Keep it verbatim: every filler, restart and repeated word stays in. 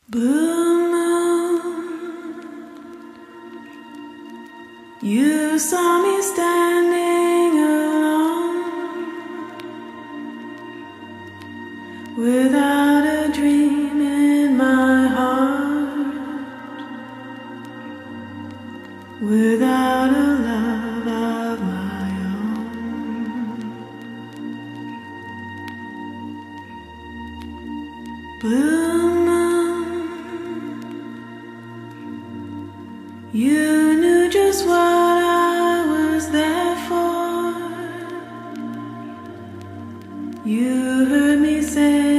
Blue moon, you saw me standing alone, without a dream in my heart, without a love of my own. Blue moon, you knew just what I was there for. You heard me say